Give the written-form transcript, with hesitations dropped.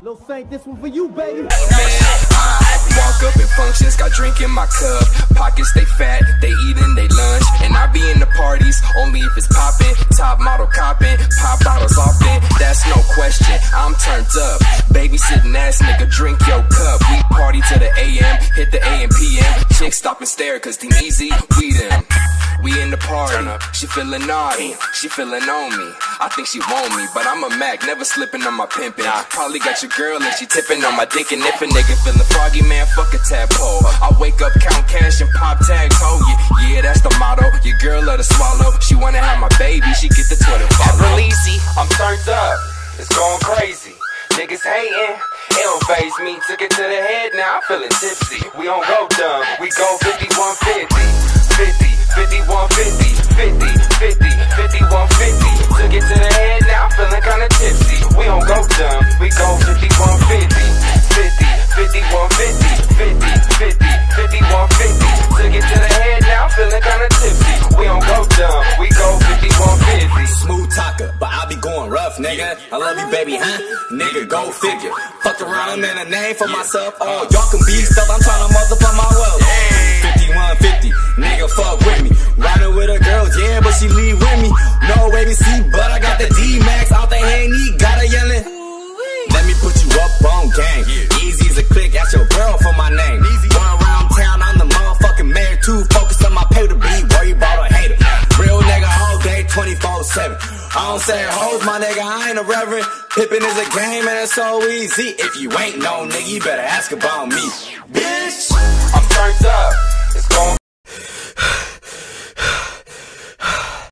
Lil Saint, this one for you, baby. Man, I walk up in functions, got drink in my cup. Pockets stay fat, they eatin' they lunch. And I be in the parties, only if it's poppin'. Top model coppin', pop bottles often, that's no question. I'm turned up, babysitting ass nigga, drink your cup. We party to the AM, hit the AM PM. Chicks stop and stare, cause Team Easy, we them. We in the party, she feelin' naughty, she feelin' on me. I think she want me, but I'm a Mac, never slippin' on my pimpin'. Probably got your girl and she tippin' on my dick. And if a nigga feelin' froggy, man, fuck a tadpole. I wake up, count cash and pop tags, oh yeah, that's the motto. Your girl let her swallow, she wanna have my baby, she get the Twitter follow. Berleezy, I'm turned up, it's going crazy. Niggas hatin', it don't faze me. Took it to the head, now I'm feeling tipsy. We don't go dumb, we go 50, 150, 50. 50, 150, 50, 50, 50, 150. Took it to the head, now I'm feeling kinda tipsy. We don't go dumb, we go 50, 150, 50, 50, 150, 50, 50, 50, 150. Took it to the head, now I'm feeling kinda tipsy. We don't go dumb, we go 50, 150. Smooth talker, but I be going rough, nigga. I love you, baby, huh? Nigga, go figure. Fuck around, I'm in a name for myself. Oh, y'all can be stuff, I'm trying to multiply my wealth. 5150, nigga, fuck with me. Riding with a girl, yeah, but she leave with me. No ABC, but I got the D-Max out the handy, got her yelling. Let me put you up on game. Easy as a click, ask your girl for my name. Going around town, I'm the motherfucking mayor. Too focused on my pay to be, worry about a hater. Real nigga all day, 24/7. I don't say hoes, my nigga, I ain't a reverend. Pippin' is a game and it's so easy. If you ain't no nigga, you better ask about me. Bitch, I'm turned up, it's going